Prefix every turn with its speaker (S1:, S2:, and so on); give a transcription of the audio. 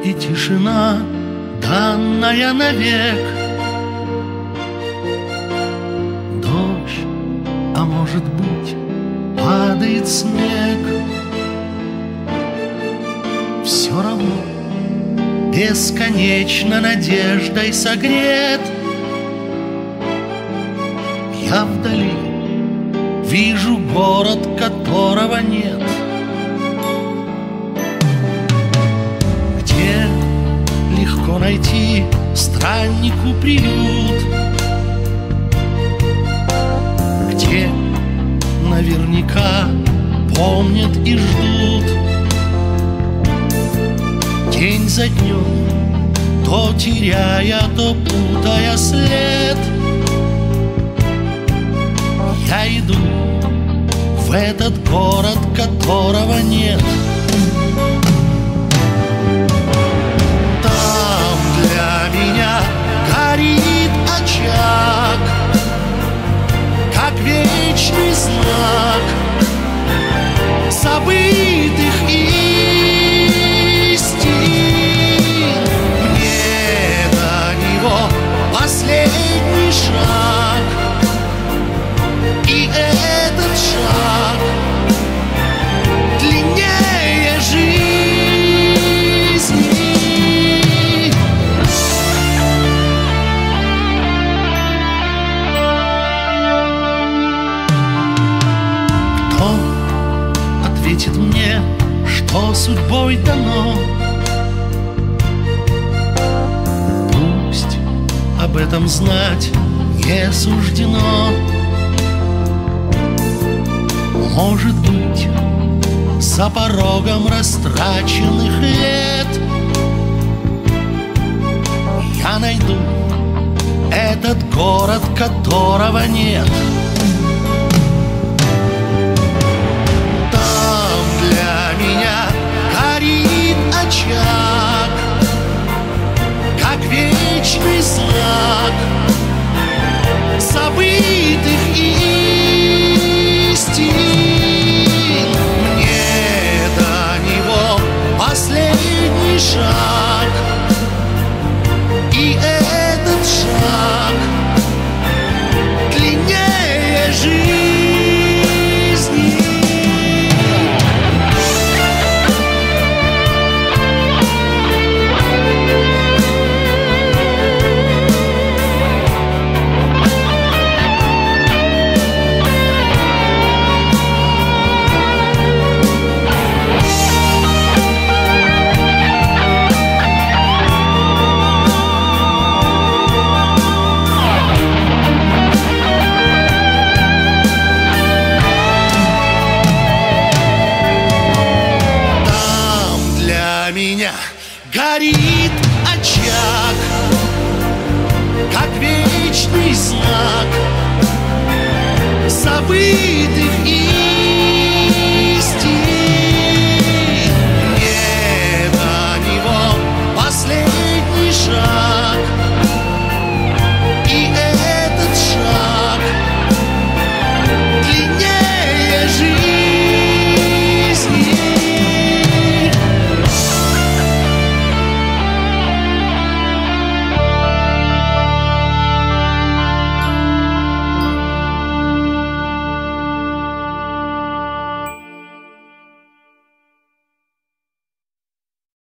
S1: и тишина, данная навек. Дождь, а может быть, падает снег. Все равно бесконечно надеждой согрет. Я вдали вижу город, которого нет. Где легко найти страннику приют, где наверняка помнят и ждут. День за днем, то теряя, то путая след, я иду в этот город, которого нет. Там для меня горит очаг, как вечный знак забытых истин. Мне до него последний шаг, и этот шаг длиннее жизни. Кто ответит мне, что судьбой дано? Пусть об этом знать не суждено. Может быть, за порогом растраченных лет я найду этот город, которого нет. Там для меня горит очаг, как вечный знак забытых истин. Последний шаг, и этот шаг длиннее жизни. Меня горит очаг, как вечный знак забытых